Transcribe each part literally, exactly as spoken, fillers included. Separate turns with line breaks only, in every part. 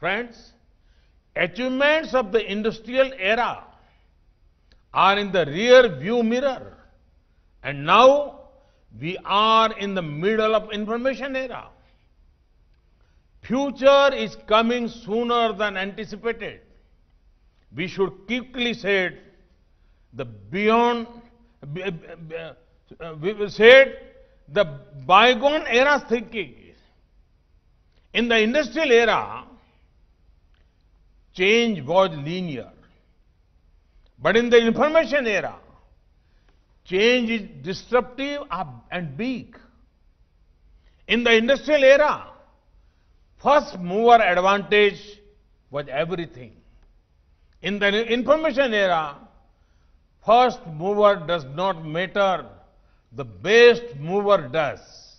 Friends, achievements of the industrial era are in the rear view mirror. And now we are in the middle of information era. Future is coming sooner than anticipated. We should quickly say the beyond, uh, we said the bygone era thinking. In the industrial era, change was linear. But in the information era, change is disruptive and big. In the industrial era, first mover advantage was everything. In the information era, first mover does not matter, the best mover does.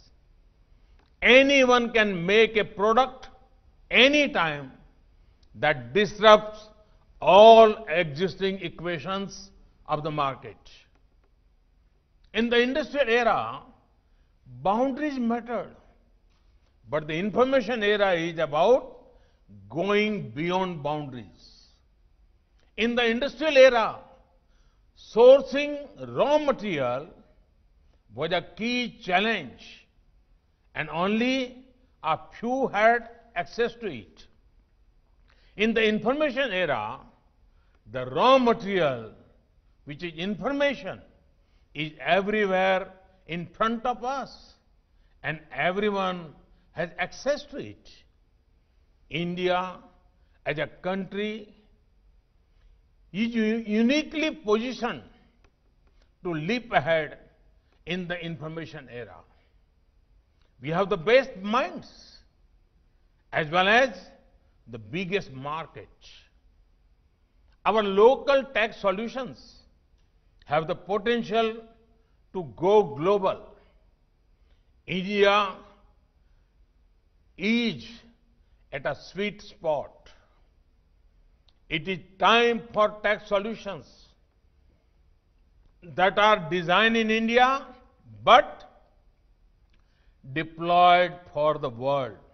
Anyone can make a product anytime that disrupts all existing equations of the market. In the industrial era, boundaries mattered. But the information era is about going beyond boundaries. In the industrial era, sourcing raw material was a key challenge, and only a few had access to it. In the information era, the raw material, which is information, is everywhere in front of us, and everyone has access to it. India, as a country, is uniquely positioned to leap ahead in the information era. We have the best minds as well as the biggest market. Our local tech solutions have the potential to go global. India is at a sweet spot. It is time for tech solutions that are designed in India but deployed for the world.